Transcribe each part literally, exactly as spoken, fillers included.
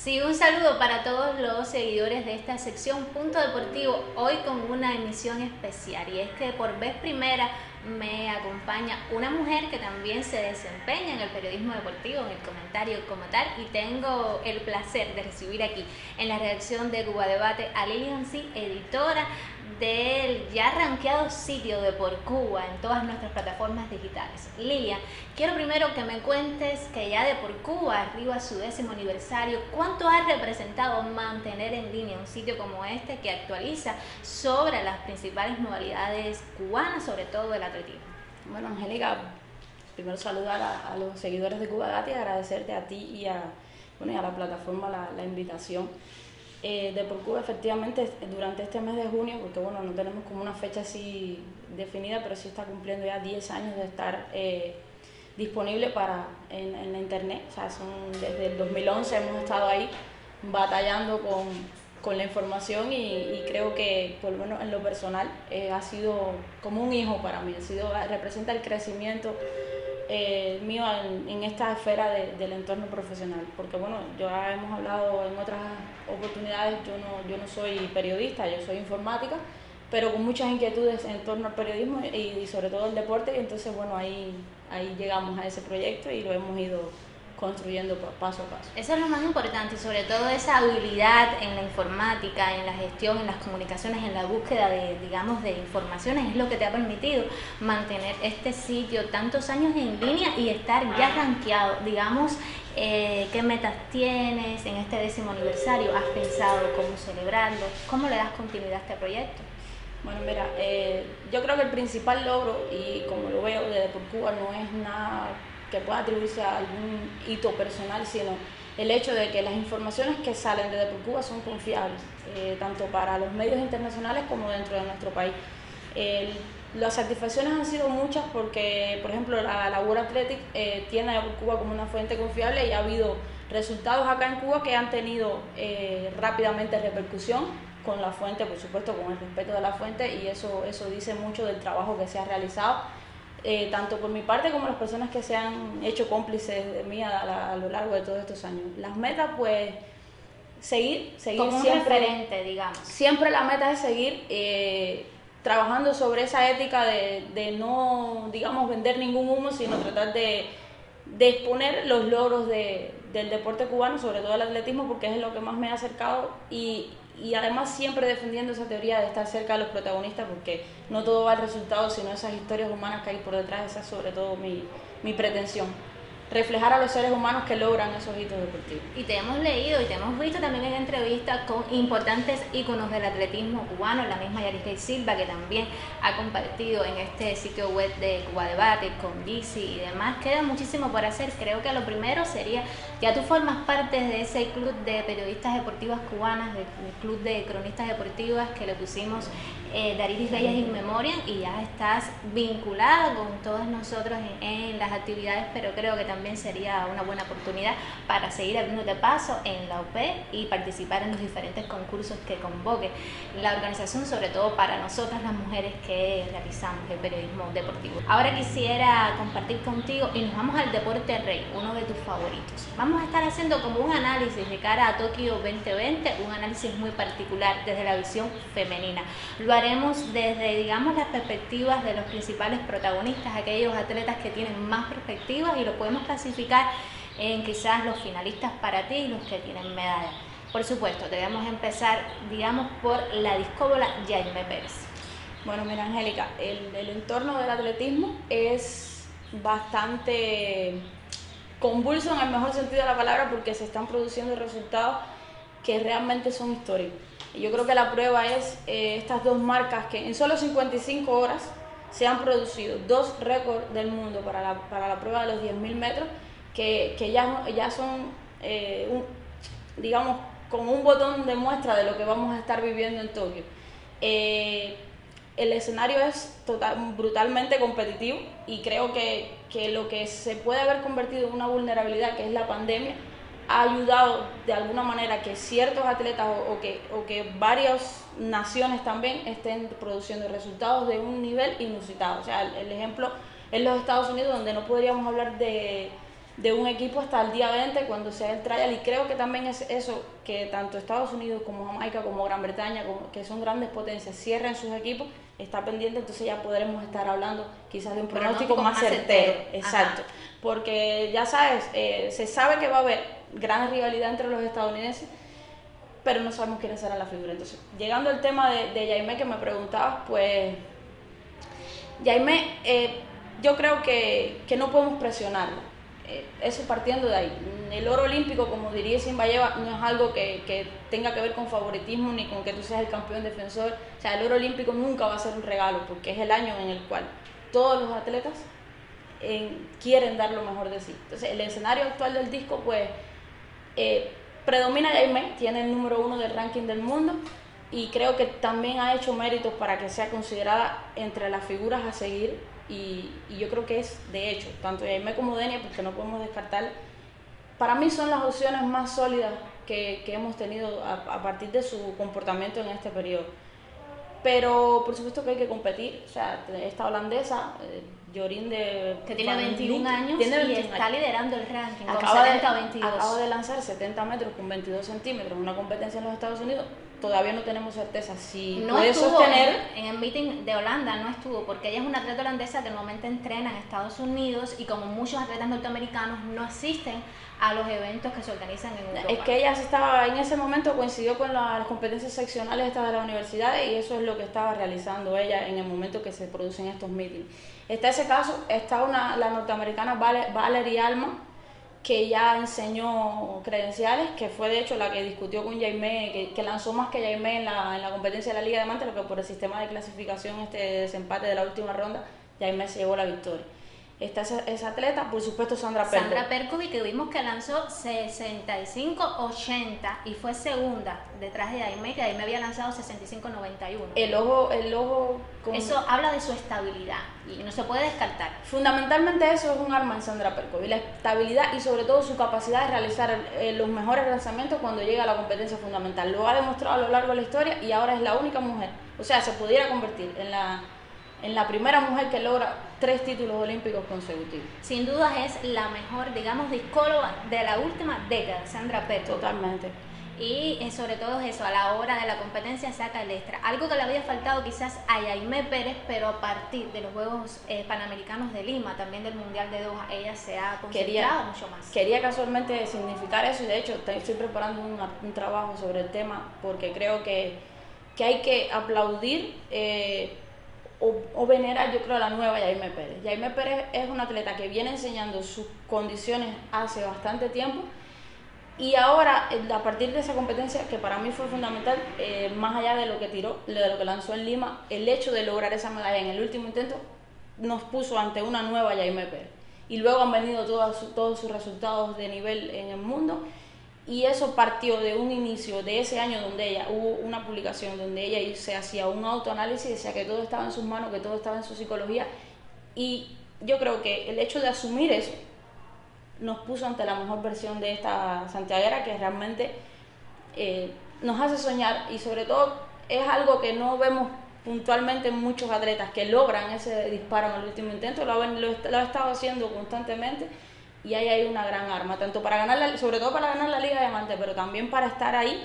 Sí, un saludo para todos los seguidores de esta sección Punto Deportivo, hoy con una emisión especial, y es que por vez primera me acompaña una mujer que también se desempeña en el periodismo deportivo, en el comentario como tal, y tengo el placer de recibir aquí en la redacción de Cuba Debate a Lilian Sí, editora del ya rankeado sitio de Por Cuba en todas nuestras plataformas digitales. Lilian, quiero primero que me cuentes que ya de Por Cuba arriba a su décimo aniversario, ¿cuánto ha representado mantener en línea un sitio como este que actualiza sobre las principales modalidades cubanas, sobre todo el atletismo? Bueno, Angélica, primero saludar a, a los seguidores de Cuba Debate y agradecerte a ti y a, bueno, y a la plataforma la, la invitación. Eh, de Por Cuba, efectivamente, durante este mes de junio, porque bueno, no tenemos como una fecha así definida, pero sí está cumpliendo ya diez años de estar eh, disponible para, en, en la internet. O sea, son, desde el dos mil once hemos estado ahí batallando con, con la información y, y creo que, por lo menos en lo personal, eh, ha sido como un hijo para mí, ha sido, representa el crecimiento Eh, mío en, en esta esfera de, del entorno profesional, porque bueno, ya hemos hablado en otras oportunidades, yo no, yo no soy periodista, yo soy informática, pero con muchas inquietudes en torno al periodismo y, y sobre todo el deporte, y entonces bueno, ahí, ahí llegamos a ese proyecto y lo hemos ido construyendo paso a paso. Eso es lo más importante, y sobre todo esa habilidad en la informática, en la gestión, en las comunicaciones, en la búsqueda de, digamos, de informaciones, es lo que te ha permitido mantener este sitio tantos años en línea y estar ya rankeado. Digamos, eh, ¿qué metas tienes en este décimo aniversario? ¿Has pensado cómo celebrarlo? ¿Cómo le das continuidad a este proyecto? Bueno, mira, eh, yo creo que el principal logro, y como lo veo desde Por Cuba, no es nada que pueda atribuirse a algún hito personal, sino el hecho de que las informaciones que salen desde Por Cuba son confiables, eh, tanto para los medios internacionales como dentro de nuestro país. Eh, las satisfacciones han sido muchas porque, por ejemplo, la, la World Athletics eh, tiene a Por Cuba como una fuente confiable y ha habido resultados acá en Cuba que han tenido eh, rápidamente repercusión con la fuente, por supuesto, con el respeto de la fuente, y eso, eso dice mucho del trabajo que se ha realizado. Eh, tanto por mi parte como las personas que se han hecho cómplices de mí a, a, a lo largo de todos estos años. Las metas, pues, seguir, seguir como un siempre, referente, digamos. Siempre la meta es seguir eh, trabajando sobre esa ética de, de no, digamos, vender ningún humo, sino tratar de, de exponer los logros de, del deporte cubano, sobre todo el atletismo, porque es lo que más me ha acercado, y y además siempre defendiendo esa teoría de estar cerca de los protagonistas, porque no todo va al resultado, sino esas historias humanas que hay por detrás. Esa es sobre todo mi, mi pretensión, reflejar a los seres humanos que logran esos hitos deportivos. Y te hemos leído y te hemos visto también en entrevistas con importantes íconos del atletismo cubano, la misma Yarisgay Silva, que también ha compartido en este sitio web de Cuba Debate con Lizzy y demás. Queda muchísimo por hacer. Creo que lo primero sería, ya tú formas parte de ese club de periodistas deportivas cubanas, del club de cronistas deportivas que le pusimos eh, Dariris Reyes in Memoriam, y ya estás vinculada con todos nosotros en, en las actividades, pero creo que también también sería una buena oportunidad para seguir abriéndote paso en la U P y participar en los diferentes concursos que convoque la organización, sobre todo para nosotras las mujeres que realizamos el periodismo deportivo. Ahora quisiera compartir contigo y nos vamos al deporte rey, uno de tus favoritos. Vamos a estar haciendo como un análisis de cara a Tokio veinte veinte, un análisis muy particular desde la visión femenina. Lo haremos desde, digamos, las perspectivas de los principales protagonistas, aquellos atletas que tienen más perspectivas, y lo podemos clasificar en quizás los finalistas para ti y los que tienen medalla. Por supuesto, debemos empezar, digamos, por la discóbola Yaimé Pérez. Bueno, mira, Angélica, el, el entorno del atletismo es bastante convulso en el mejor sentido de la palabra, porque se están produciendo resultados que realmente son históricos. Y yo creo que la prueba es eh, estas dos marcas que en solo cincuenta y cinco horas se han producido dos récords del mundo para la, para la prueba de los diez mil metros, que, que ya, ya son, eh, un, digamos, como un botón de muestra de lo que vamos a estar viviendo en Tokio. Eh, el escenario es total, brutalmente competitivo, y creo que, que lo que se puede haber convertido en una vulnerabilidad, que es la pandemia, ha ayudado de alguna manera que ciertos atletas o, o, que, o que varias naciones también estén produciendo resultados de un nivel inusitado. O sea, el, el ejemplo es los Estados Unidos, donde no podríamos hablar de, de un equipo hasta el día veinte cuando sea el trial, y creo que también es eso, que tanto Estados Unidos como Jamaica como Gran Bretaña, como, que son grandes potencias, cierren sus equipos, está pendiente, entonces ya podremos estar hablando quizás de un pronóstico, pronóstico más, más certero, certero. Exacto, ajá. Porque ya sabes, eh, se sabe que va a haber gran rivalidad entre los estadounidenses, pero no sabemos quiénes serán las figuras. Entonces, llegando al tema de, de Yaimé que me preguntabas, pues Yaimé, eh, yo creo que, que no podemos presionarlo. Eso partiendo de ahí. El oro olímpico, como diría Simbayeva, no es algo que, que tenga que ver con favoritismo ni con que tú seas el campeón defensor. O sea, el oro olímpico nunca va a ser un regalo, porque es el año en el cual todos los atletas eh, quieren dar lo mejor de sí. Entonces, el escenario actual del disco, pues, eh, predomina Yaimé, tiene el número uno del ranking del mundo, y creo que también ha hecho méritos para que sea considerada entre las figuras a seguir. Y, y yo creo que es, de hecho, tanto Yaimé como Denia, porque no podemos descartar, para mí son las opciones más sólidas que, que hemos tenido a, a partir de su comportamiento en este periodo. Pero por supuesto que hay que competir. O sea, esta holandesa, eh, Jorien de... Que tiene veintiún años tiene veintiún y está años. liderando el ranking acaba con setenta de, veintidós. Acaba de lanzar setenta metros con veintidós centímetros en una competencia en los Estados Unidos. Todavía no tenemos certeza si no puede sostener. En, en el meeting de Holanda no estuvo, porque ella es una atleta holandesa que normalmente entrena en Estados Unidos, y como muchos atletas norteamericanos no asisten a los eventos que se organizan en Europa. Es que ella estaba, en ese momento coincidió con las competencias seccionales estas de la universidad, y eso es lo que estaba realizando ella en el momento que se producen estos meetings. Está ese caso, está una, la norteamericana Valerie Alma, que ya enseñó credenciales, que fue de hecho la que discutió con Yaimé, que, que lanzó más que Yaimé en la, en la competencia de la Liga de Diamantes, lo que por el sistema de clasificación, este desempate de la última ronda, Yaimé se llevó la victoria. Está esa, esa atleta, por supuesto Sandra Perkovic. Sandra Perkovic, que vimos que lanzó sesenta y cinco ochenta y fue segunda detrás de Yaimé, que Yaimé había lanzado sesenta y cinco noventa y uno. El ojo, el ojo con... Eso habla de su estabilidad y no se puede descartar. Fundamentalmente eso es un arma en Sandra Perkovic, la estabilidad y sobre todo su capacidad de realizar eh, los mejores lanzamientos cuando llega a la competencia fundamental. Lo ha demostrado a lo largo de la historia y ahora es la única mujer, o sea, se pudiera convertir en la... en la primera mujer que logra tres títulos olímpicos consecutivos. Sin duda es la mejor, digamos, discóloga de la última década, Sandra Perkovic. Totalmente. Y eh, sobre todo eso, a la hora de la competencia saca el extra. Algo que le había faltado quizás a Yaimé Pérez, pero a partir de los Juegos eh, Panamericanos de Lima, también del Mundial de Doha, ella se ha concentrado quería, mucho más. Quería casualmente significar eso, y de hecho estoy preparando un, un trabajo sobre el tema, porque creo que, que hay que aplaudir eh, O, o venerar, yo creo, a la nueva Yaimé Pérez. Yaimé Pérez es una atleta que viene enseñando sus condiciones hace bastante tiempo, y ahora, a partir de esa competencia, que para mí fue fundamental, eh, más allá de lo que tiró, de lo que lanzó en Lima, el hecho de lograr esa medalla en el último intento nos puso ante una nueva Yaimé Pérez. Y luego han venido todos, todos sus resultados de nivel en el mundo, y eso partió de un inicio de ese año donde ella, hubo una publicación donde ella se hacía un autoanálisis, decía que todo estaba en sus manos, que todo estaba en su psicología, y yo creo que el hecho de asumir eso nos puso ante la mejor versión de esta santiaguera, que realmente eh, nos hace soñar, y sobre todo es algo que no vemos puntualmente en muchos atletas que logran ese disparo en el último intento. Lo, lo, lo ha estado haciendo constantemente, y ahí hay una gran arma, tanto para ganar, la, sobre todo para ganar la Liga de Diamantes, pero también para estar ahí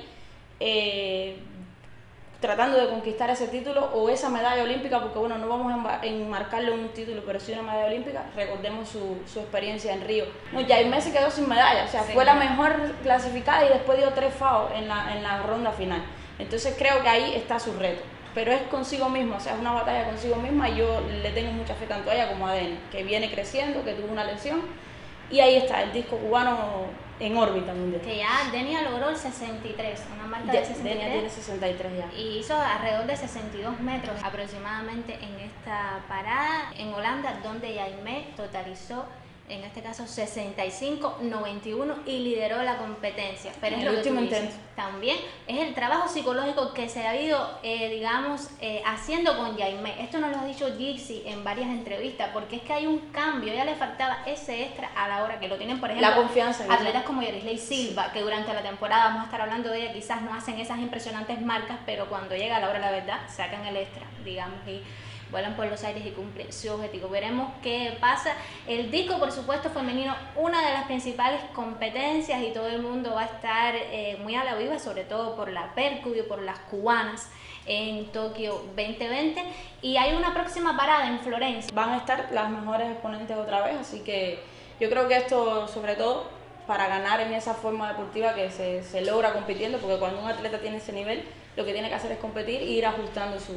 eh, tratando de conquistar ese título o esa medalla olímpica, porque bueno, no vamos a enmarcarle un título, pero sí una medalla olímpica. Recordemos su, su experiencia en Río. No, Yaimé se quedó sin medalla, o sea, sí, fue la mejor clasificada y después dio tres FAO en la, en la ronda final. Entonces creo que ahí está su reto, pero es consigo misma, o sea, es una batalla consigo misma, y yo le tengo mucha fe tanto a ella como a Denia, que viene creciendo, que tuvo una lesión. Y ahí está, el disco cubano en órbita mundial. Que ya Denia logró el sesenta y tres, una marca de, de sesenta y tres. Denia tiene sesenta y tres ya. Y hizo alrededor de sesenta y dos metros aproximadamente en esta parada en Holanda, donde Yaimé totalizó, en este caso, sesenta y cinco noventa y uno y lideró la competencia. Pero es lo que tú dices, también es el trabajo psicológico que se ha ido, eh, digamos, eh, haciendo con Yaimé. Esto nos lo ha dicho Gixi en varias entrevistas, porque es que hay un cambio, ya le faltaba ese extra a la hora que lo tienen, por ejemplo, la confianza, atletas ¿no? como Yarisley Silva, sí, que durante la temporada, vamos a estar hablando de ella, quizás no hacen esas impresionantes marcas, pero cuando llega a la hora de la verdad, sacan el extra, digamos, y vuelan por los aires y cumplen su objetivo. Veremos qué pasa. El disco, por supuesto, femenino, una de las principales competencias, y todo el mundo va a estar eh, muy a la viva, sobre todo por la percu y por las cubanas en Tokio veinte veinte, y hay una próxima parada en Florencia. Van a estar las mejores exponentes otra vez, así que yo creo que esto, sobre todo para ganar en esa forma deportiva que se, se logra compitiendo, porque cuando un atleta tiene ese nivel, lo que tiene que hacer es competir e ir ajustando su,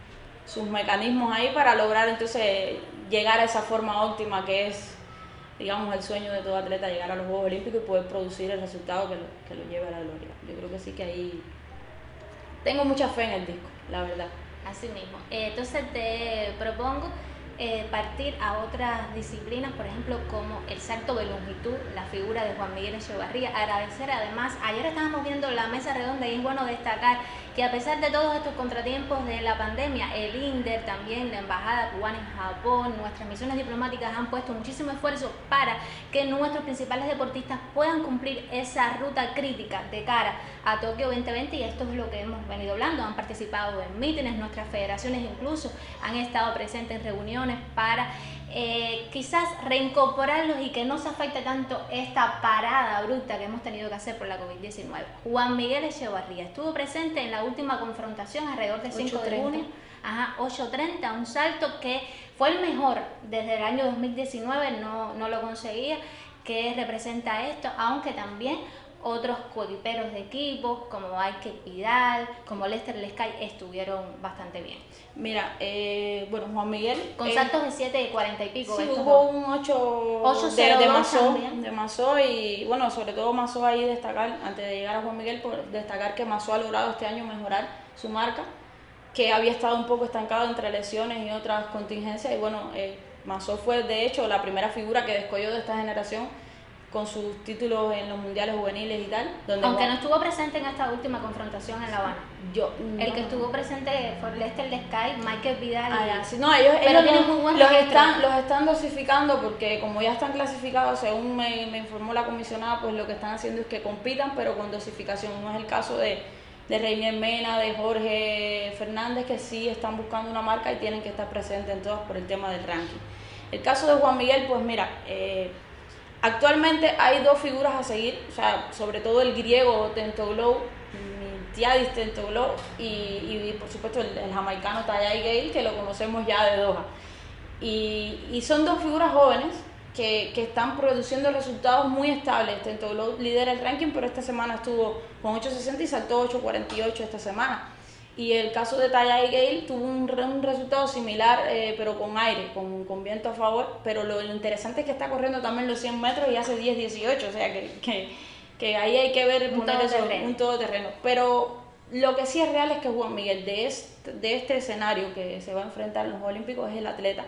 sus mecanismos ahí para lograr entonces llegar a esa forma óptima que es, digamos, el sueño de todo atleta, llegar a los Juegos Olímpicos y poder producir el resultado que lo, que lo lleve a la gloria. Yo creo que sí que ahí tengo mucha fe en el disco, la verdad. Así mismo. Eh, entonces te propongo eh, partir a otras disciplinas, por ejemplo, como el salto de longitud, la figura de Juan Miguel Echevarría. Agradecer además, ayer estábamos viendo la mesa redonda y es bueno destacar que a pesar de todos estos contratiempos de la pandemia, el INDER, también la Embajada Cubana en Japón, nuestras misiones diplomáticas han puesto muchísimo esfuerzo para que nuestros principales deportistas puedan cumplir esa ruta crítica de cara a Tokio veinte veinte, y esto es lo que hemos venido hablando. Han participado en mítines, nuestras federaciones incluso han estado presentes en reuniones para eh, quizás reincorporarlos y que no se afecte tanto esta parada bruta que hemos tenido que hacer por la COVID diecinueve. Juan Miguel Echevarría estuvo presente en la última confrontación alrededor del cinco de junio, ajá, ocho treinta, un salto que fue el mejor desde el año dos mil diecinueve, no, no lo conseguía, que representa esto, aunque también otros coequiperos de equipo como Ike Vidal, como Lester Lescay estuvieron bastante bien. Mira, eh, bueno, Juan Miguel... Con eh, saltos de siete y cuarenta y pico. Sí, hubo un ocho de, de Mazó, de Mazó, y bueno, sobre todo Mazó ahí destacar, antes de llegar a Juan Miguel, por destacar que Mazó ha logrado este año mejorar su marca, que había estado un poco estancado entre lesiones y otras contingencias, y bueno, eh, Mazó fue de hecho la primera figura que descolló de esta generación con sus títulos en los mundiales juveniles y tal. Donde Aunque Juan... no estuvo presente en esta última confrontación en La Habana. Yo, el no. que estuvo presente fue Lester Lescay, Michael Vidal. Ah, y... ya, sí. No, ellos, pero ellos tienen los, muy buen los, registro. están, los están dosificando porque como ya están clasificados, según me, me informó la comisionada, pues lo que están haciendo es que compitan, pero con dosificación. No es el caso de, de Reinier Mena, de Jorge Fernández, que sí están buscando una marca y tienen que estar presentes en todas por el tema del ranking. El caso de Juan Miguel, pues mira... Eh, Actualmente hay dos figuras a seguir, o sea, sobre todo el griego Tentoglou, Miltiadis Tentoglou, y, y por supuesto el, el jamaicano Tayyay Gale, que lo conocemos ya de Doha. Y, y son dos figuras jóvenes que, que están produciendo resultados muy estables. Tentoglou lidera el ranking, pero esta semana estuvo con ocho sesenta y saltó ocho cuarenta y ocho esta semana. Y el caso de Tayyay Gale tuvo un, un resultado similar, eh, pero con aire, con, con viento a favor. Pero lo, lo interesante es que está corriendo también los cien metros y hace diez dieciocho, o sea que, que, que ahí hay que ver, un poner eso, todoterreno. un todoterreno. Pero lo que sí es real es que Juan Miguel, de este, de este escenario que se va a enfrentar en los Olímpicos, es el atleta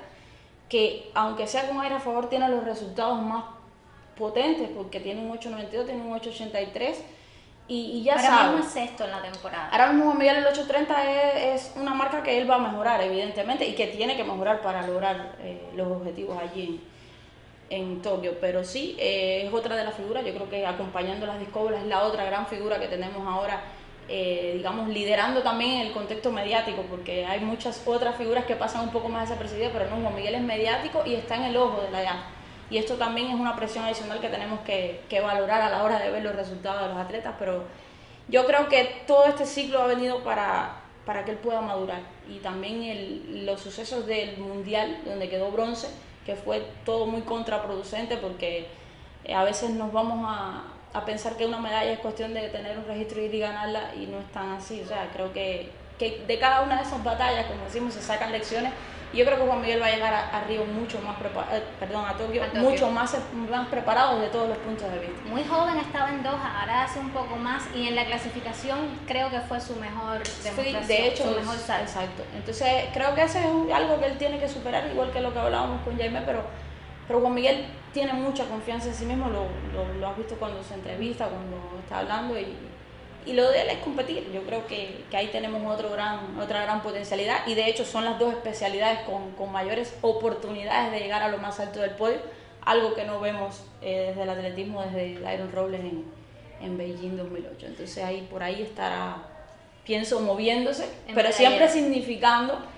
que, aunque sea con aire a favor, tiene los resultados más potentes, porque tiene un ocho noventa y dos, tiene un ocho ochenta y tres. Y, y ya Ahora sabe. mismo es sexto en la temporada. Ahora mismo Juan Miguel el ocho treinta es, es una marca que él va a mejorar, evidentemente, y que tiene que mejorar para lograr eh, los objetivos allí en, en Tokio. Pero sí, eh, es otra de las figuras. Yo creo que acompañando las Discobras es la otra gran figura que tenemos ahora, eh, digamos, liderando también el contexto mediático, porque hay muchas otras figuras que pasan un poco más desapercibidas, pero no, Juan Miguel es mediático y está en el ojo de la llama. Y esto también es una presión adicional que tenemos que, que valorar a la hora de ver los resultados de los atletas, pero yo creo que todo este ciclo ha venido para, para que él pueda madurar. Y también el, los sucesos del Mundial, donde quedó bronce, que fue todo muy contraproducente, porque a veces nos vamos a, a pensar que una medalla es cuestión de tener un registro y ganarla, y no es tan así. O sea, creo que, que de cada una de esas batallas, como decimos, se sacan lecciones. Y yo creo que Juan Miguel va a llegar a, a Río mucho más preparado, eh, perdón, a Tokio, a Tokio, mucho más, más preparado desde todos los puntos de vista. Muy joven estaba en Doha, ahora hace un poco más, y en la clasificación creo que fue su mejor demostración, sí, de hecho, su mejor salto. Exacto. Entonces creo que eso es algo que él tiene que superar, igual que lo que hablábamos con Jaime, pero, pero Juan Miguel tiene mucha confianza en sí mismo, lo, lo, lo has visto cuando se entrevista, cuando está hablando, y, y lo de él es competir. Yo creo que, que ahí tenemos otro gran, otra gran potencialidad, y de hecho son las dos especialidades con, con mayores oportunidades de llegar a lo más alto del podio, algo que no vemos eh, desde el atletismo, desde Iron Robles en, en Beijing dos mil ocho. Entonces ahí por ahí estará, pienso, moviéndose, en pero medallero. siempre significando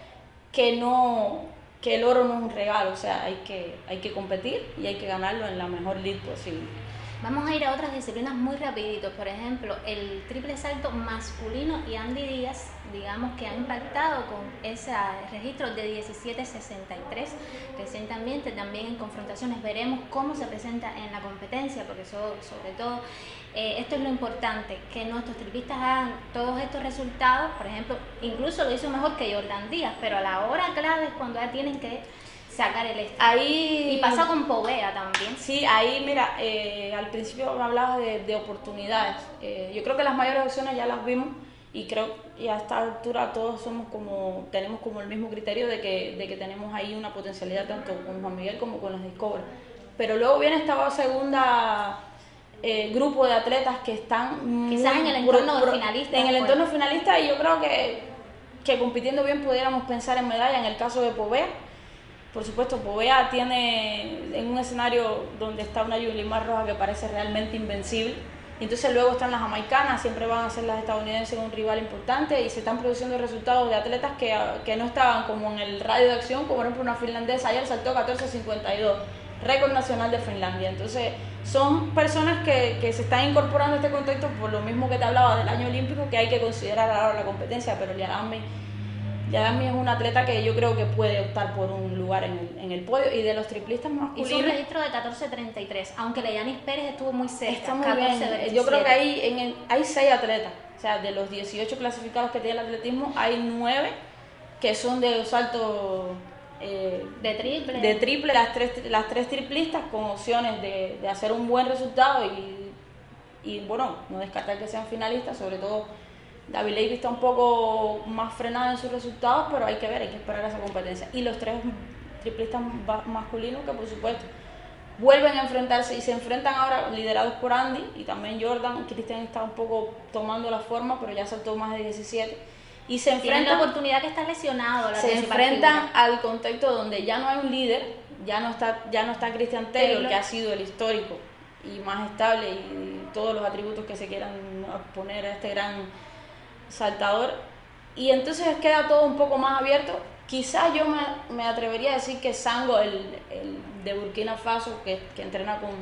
que no que el oro no es un regalo, o sea, hay que, hay que competir y hay que ganarlo en la mejor lid posible. Vamos a ir a otras disciplinas muy rapidito, por ejemplo, el triple salto masculino y Andy Díaz, digamos que ha impactado con ese registro de diecisiete sesenta y tres recientemente, también en confrontaciones. Veremos cómo se presenta en la competencia, porque so, sobre todo eh, esto es lo importante, que nuestros triplistas hagan todos estos resultados. Por ejemplo, incluso lo hizo mejor que Jordan Díaz, pero a la hora clave es cuando ya tienen que sacar el este. Ahí, y pasa con Povea también. Sí, ahí mira, eh, al principio hablabas de, de oportunidades. Eh, yo creo que las mayores opciones ya las vimos y creo que a esta altura todos somos como, tenemos como el mismo criterio de que, de que tenemos ahí una potencialidad tanto con Juan Miguel como con los Discovery. Pero luego viene esta segunda eh, grupo de atletas que están quizás en el entorno pro, pro, finalista. En el entorno finalista, y yo creo que, que compitiendo bien pudiéramos pensar en medalla en el caso de Povea. Por supuesto, Povea tiene en un escenario donde está una Yulimar Roja que parece realmente invencible. Y entonces luego están las jamaicanas, siempre van a ser las estadounidenses un rival importante y se están produciendo resultados de atletas que, que no estaban como en el radio de acción, como por ejemplo una finlandesa ayer saltó catorce cincuenta y dos, récord nacional de Finlandia. Entonces son personas que, que se están incorporando a este contexto por lo mismo que te hablaba del año olímpico, que hay que considerar ahora la competencia, pero Liadami Liadami es un atleta que yo creo que puede optar por un lugar en el, en el podio. Y de los triplistas masculinos, hizo un registro de catorce treinta y tres, aunque Leyanis Pérez estuvo muy cerca. Está muy bien. Yo creo que hay, en el, hay seis atletas, o sea, de los dieciocho clasificados que tiene el atletismo, hay nueve que son de los saltos eh, de triple. De triple, las tres, las tres triplistas con opciones de, de hacer un buen resultado y, y bueno, no descartar que sean finalistas, sobre todo David Levy está un poco más frenada en sus resultados, pero hay que ver, hay que esperar a esa competencia. Y los tres triplistas masculinos que por supuesto vuelven a enfrentarse y se enfrentan ahora liderados por Andy y también Jordan. Cristian está un poco tomando la forma, pero ya saltó más de diecisiete. Y se enfrentan, tienen la oportunidad que está lesionado. La se enfrentan figura. Al contexto donde ya no hay un líder, ya no está, ya no está Christian Taylor, Taylor, que ha sido el histórico y más estable y todos los atributos que se quieran poner a este gran saltador, y entonces queda todo un poco más abierto. Quizás yo me, me atrevería a decir que Sango, el, el de Burkina Faso, que, que entrena con,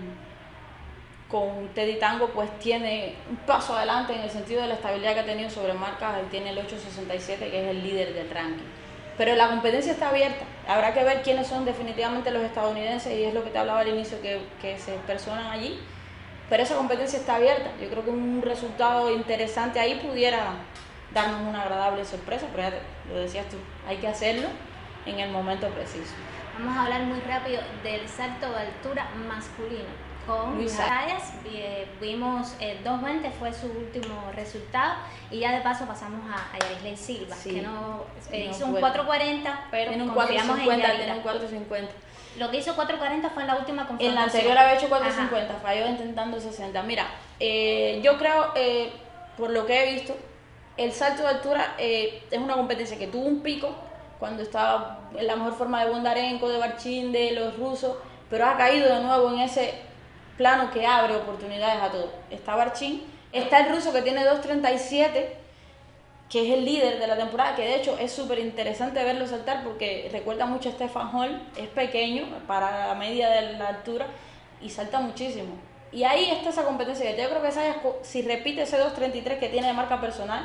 con Teddy Tango, pues tiene un paso adelante en el sentido de la estabilidad que ha tenido sobre marcas. Él tiene el ocho sesenta y siete, que es el líder del ranking. Pero la competencia está abierta, habrá que ver quiénes son definitivamente los estadounidenses, y es lo que te hablaba al inicio, que, que se personan allí. Pero esa competencia está abierta. Yo creo que un resultado interesante ahí pudiera darnos una agradable sorpresa, pero ya te, lo decías tú, hay que hacerlo en el momento preciso. Vamos a hablar muy rápido del salto de altura masculino. Con Luis Sayas, eh, vimos eh, dos veinte fue su último resultado, y ya de paso pasamos a, a Yarisley Silva, sí, que no, eh, no hizo un cuatro cuarenta, pero en un confiamos en Yarila. Un cuatro cincuenta. Lo que hizo cuatro cuarenta fue en la última confrontación. En la anterior había hecho cuatro cincuenta, falló intentando sesenta. Mira, eh, yo creo, eh, por lo que he visto, el salto de altura eh, es una competencia que tuvo un pico cuando estaba en la mejor forma de Bondarenko, de Barchin, de los rusos, pero ha caído de nuevo en ese plano que abre oportunidades a todos. Está Barchin, está el ruso que tiene dos treinta y siete, que es el líder de la temporada, que de hecho es súper interesante verlo saltar porque recuerda mucho a Stefan Hall, es pequeño para la media de la altura y salta muchísimo. Y ahí está esa competencia, que yo creo que Sayas, si repite ese dos treinta y tres que tiene de marca personal,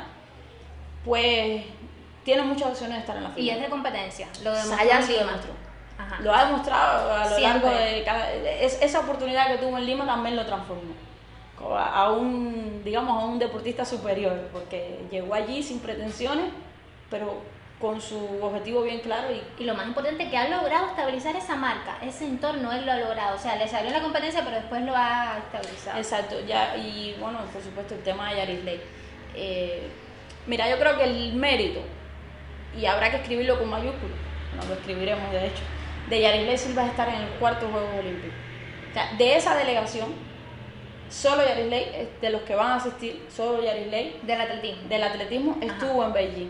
pues tiene muchas opciones de estar en la final. Y es de competencia, lo demostró. Sayas lo demostró. Ajá. Lo ha demostrado a lo Siempre. largo de cada... Es, esa oportunidad que tuvo en Lima también lo transformó a un, digamos, a un deportista superior, porque llegó allí sin pretensiones, pero con su objetivo bien claro. Y, y lo más importante es que ha logrado estabilizar esa marca, ese entorno él lo ha logrado, o sea, le salió en la competencia, pero después lo ha estabilizado. Exacto, ya, y bueno, por supuesto el tema de Yarisley. Eh, mira, yo creo que el mérito, y habrá que escribirlo con mayúsculas, no lo escribiremos de hecho, de Yarisley Silva es estar en el cuarto Juegos Olímpicos. O sea, de esa delegación, solo Yarisley, de los que van a asistir, solo Yarisley del atletismo, del atletismo estuvo Ajá. en Beijing.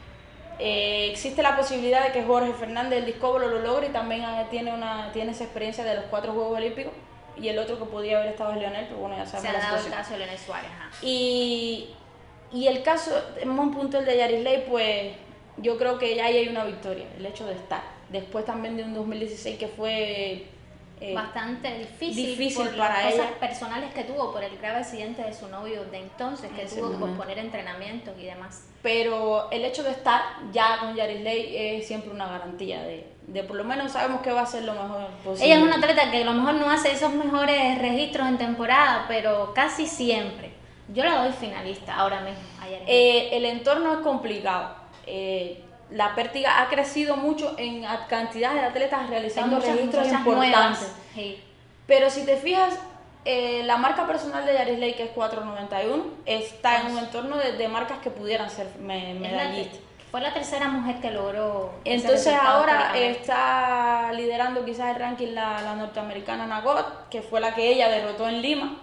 Eh, existe la posibilidad de que Jorge Fernández del Discobolo lo logre, y también tiene, una, tiene esa experiencia de los cuatro Juegos Olímpicos, y el otro que podía haber estado es Leonel, pero bueno, ya sabemos Se ha la dado situación. el caso de Leonel Suárez. Ajá. Y, y el caso, en un punto el de Yarisley, pues yo creo que ya ahí hay una victoria, el hecho de estar. Después también de un dos mil dieciséis que fue eh, bastante difícil, difícil por para las ella. cosas personales que tuvo, por el grave accidente de su novio de entonces, que Ese tuvo que momento. posponer entrenamientos y demás. Pero el hecho de estar ya con Yarisley es siempre una garantía de, de por lo menos sabemos que va a ser lo mejor posible. Ella es una atleta que a lo mejor no hace esos mejores registros en temporada, pero casi siempre. Yo la doy finalista ahora mismo. Eh, el entorno es complicado. Eh, la Pértiga ha crecido mucho en cantidad de atletas realizando muchas, registros muchas importantes. Sí. Pero si te fijas, eh, la marca personal de Yarisley, que es cuatro noventa y uno, está en un entorno de, de marcas que pudieran ser me, medallistas. Fue la tercera mujer que logró. Entonces ahora está liderando quizás el ranking la, la norteamericana Nagot, que fue la que ella derrotó en Lima.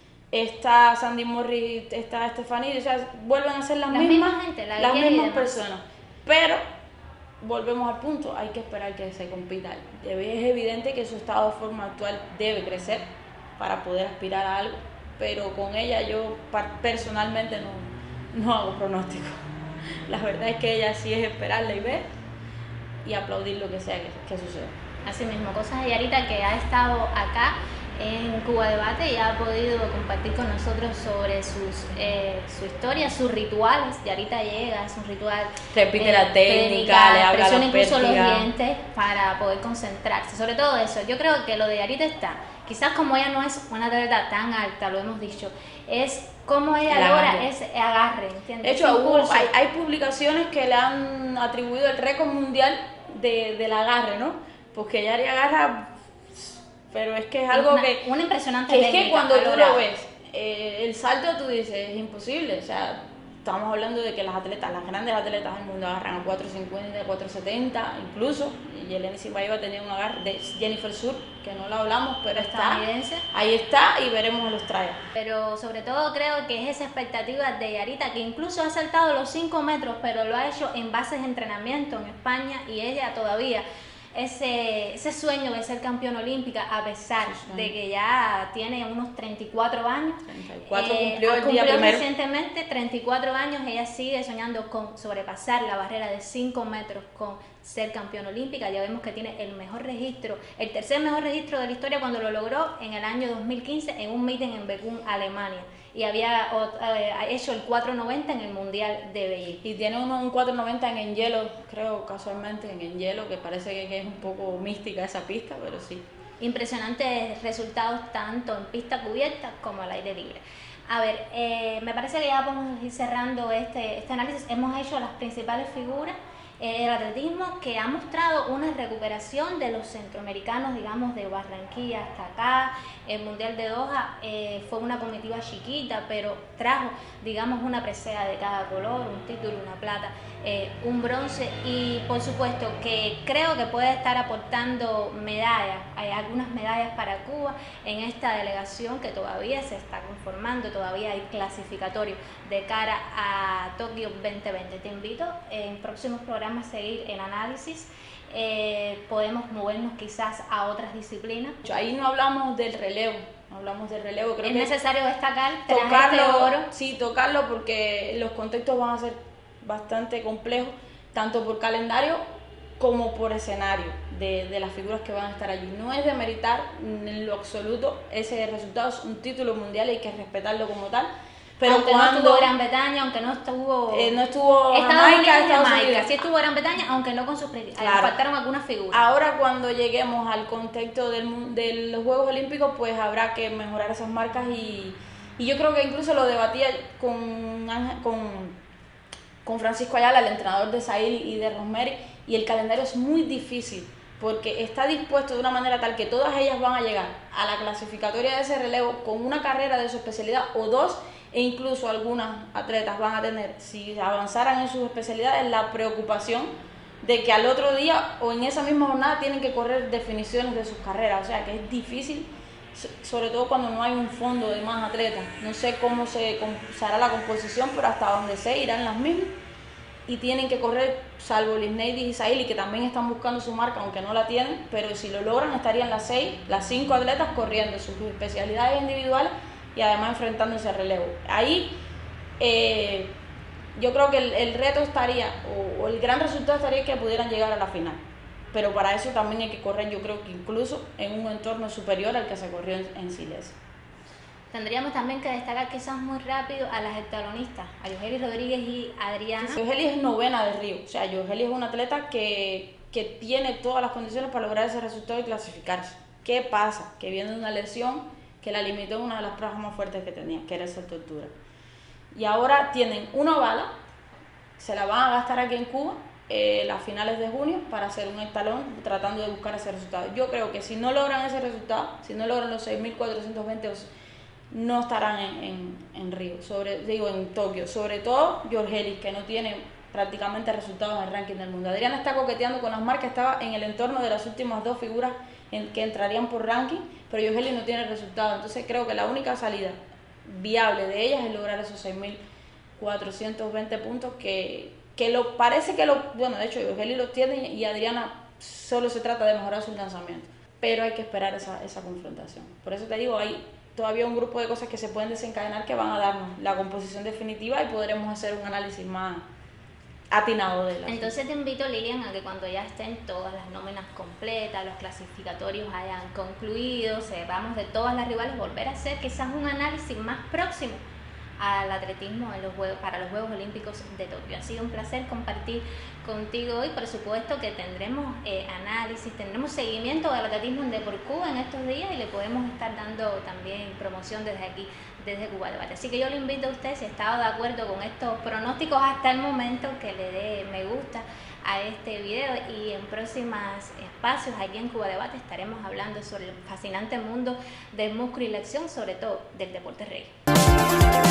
Está Sandy Morris, está Stephanie, o sea, vuelven a ser las, las mismas, mismas, gente, la las mismas personas. Pero volvemos al punto, hay que esperar que se compita. Es evidente que su estado de forma actual debe crecer para poder aspirar a algo, pero con ella yo personalmente no, no hago pronóstico. La verdad es que ella sí es esperarla y ver y aplaudir lo que sea que, que suceda. Así mismo, cosas de Yarita, que ha estado acá en Cuba Debate y ha podido compartir con nosotros sobre sus eh, su historia, sus rituales. Yarita llega, es un ritual, repite eh, la técnica, le habla, presiona los incluso los dientes para poder concentrarse, sobre todo eso. Yo creo que lo de Yarita está, quizás como ella no es una atleta tan alta, lo hemos dicho, es cómo ella el logra agarre. ese agarre, ¿entiendes? De hecho, hubo, hay, hay publicaciones que le han atribuido el récord mundial de, del agarre, ¿no? Porque Yari agarra, pero es que es algo una, que... Una impresionante que técnica, es que cuando tú logrado. lo ves, eh, el salto tú dices, es imposible, o sea, estamos hablando de que las atletas, las grandes atletas del mundo agarran a cuatro cincuenta, cuatro setenta, incluso, y Yelena Zimbayeva tenía un agarre de Jennifer Sur, que no la hablamos, pero está, ahí está y veremos los tryouts. Pero sobre todo creo que es esa expectativa de Yarita, que incluso ha saltado los cinco metros, pero lo ha hecho en bases de entrenamiento en España, y ella todavía ese, ese sueño de ser campeona olímpica, a pesar sí, de que ya tiene unos treinta y cuatro años. treinta y cuatro eh, cumplió el cumplió día primero. Recientemente, treinta y cuatro años, ella sigue soñando con sobrepasar la barrera de cinco metros con ser campeona olímpica. Ya vemos que tiene el mejor registro, el tercer mejor registro de la historia, cuando lo logró en el año dos mil quince en un meeting en Becum, Alemania. Y había eh, hecho el cuatro noventa en el Mundial de Beijing. Y tiene uno un cuatro noventa en hielo, creo casualmente en hielo, que parece que, que es un poco mística esa pista, pero sí. Impresionantes resultados tanto en pista cubierta como al aire libre. A ver, eh, me parece que ya podemos ir cerrando este, este análisis. Hemos hecho las principales figuras eh, del atletismo, que ha mostrado una recuperación de los centroamericanos, digamos, de Barranquilla hasta acá. El Mundial de Doha eh, fue una comitiva chiquita, pero trajo, digamos, una presea de cada color, un título, una plata, eh, un bronce, y por supuesto que creo que puede estar aportando medallas, hay algunas medallas para Cuba en esta delegación que todavía se está conformando, todavía hay clasificatorio de cara a Tokio veinte veinte. Te invito en próximos programas a seguir el análisis. Eh, podemos movernos quizás a otras disciplinas. Ahí no hablamos del relevo, no hablamos del relevo. Creo es que necesario destacar, tocarlo, este oro. Sí, tocarlo porque los contextos van a ser bastante complejos, tanto por calendario como por escenario de, de las figuras que van a estar allí. No es de meritar en lo absoluto ese resultado, es un título mundial y hay que respetarlo como tal. Pero aunque cuando, no estuvo Gran Bretaña, aunque no estuvo... Eh, no estuvo Estados Jamaica, Unidos, Estados Jamaica. Unidos. Sí estuvo Gran Bretaña, aunque no con sus... Claro. Faltaron algunas figuras. Ahora cuando lleguemos al contexto del, de los Juegos Olímpicos, pues habrá que mejorar esas marcas y, y yo creo que incluso lo debatía con, con, con Francisco Ayala, el entrenador de Sahil y de Rosemary, y el calendario es muy difícil porque está dispuesto de una manera tal que todas ellas van a llegar a la clasificatoria de ese relevo con una carrera de su especialidad o dos, e incluso algunas atletas van a tener, si avanzaran en sus especialidades, la preocupación de que al otro día o en esa misma jornada tienen que correr definiciones de sus carreras, o sea que es difícil, sobre todo cuando no hay un fondo de más atletas. No sé cómo se, se hará la composición, pero hasta donde sé irán las mismas y tienen que correr, salvo Lisneidis y Sahili, que también están buscando su marca, aunque no la tienen, pero si lo logran estarían las seis, las cinco atletas corriendo sus especialidades individuales y además enfrentándose al relevo. Ahí eh, yo creo que el, el reto estaría, o, o el gran resultado estaría que pudieran llegar a la final. Pero para eso también hay que correr, yo creo que incluso en un entorno superior al que se corrió en, en Siles. Tendríamos también que destacar que son muy rápido a las heptalonistas, a Yoheli Rodríguez y Adriana. Yoheli es novena de Río, o sea, Yoheli es una atleta que, que tiene todas las condiciones para lograr ese resultado y clasificarse. ¿Qué pasa? Que viene de una lesión que la limitó en una de las pruebas más fuertes que tenía, que era el salto de altura. Y ahora tienen una bala, se la van a gastar aquí en Cuba, Eh, las finales de junio, para hacer un estalón tratando de buscar ese resultado. Yo creo que si no logran ese resultado, si no logran los seis mil cuatrocientos veinte, no estarán en, en, en Río, sobre, digo en Tokio, sobre todo Yorgelis, que no tiene prácticamente resultados en el ranking del mundo. Adriana está coqueteando con las marcas, estaba en el entorno de las últimas dos figuras en, que entrarían por ranking, pero Yorgelis no tiene resultados, entonces creo que la única salida viable de ellas es lograr esos seis mil cuatrocientos veinte puntos que que lo parece que lo, bueno, de hecho Yoheli los tiene y Adriana solo se trata de mejorar su lanzamiento, pero hay que esperar esa, esa confrontación. Por eso te digo, hay todavía un grupo de cosas que se pueden desencadenar que van a darnos la composición definitiva y podremos hacer un análisis más atinado de la. Entonces te invito, Lilian, a que cuando ya estén todas las nóminas completas, los clasificatorios hayan concluido, sepamos de todas las rivales, volver a hacer quizás un análisis más próximo al atletismo en los juegos, para los Juegos Olímpicos de Tokio. Ha sido un placer compartir contigo hoy. Por supuesto que tendremos eh, análisis, tendremos seguimiento del atletismo en Deporcuba en estos días y le podemos estar dando también promoción desde aquí, desde Cuba Debate. Así que yo le invito a usted, si ha estado de acuerdo con estos pronósticos hasta el momento, que le dé me gusta a este video, y en próximos espacios aquí en Cuba Debate estaremos hablando sobre el fascinante mundo del músculo y la acción, sobre todo del deporte rey.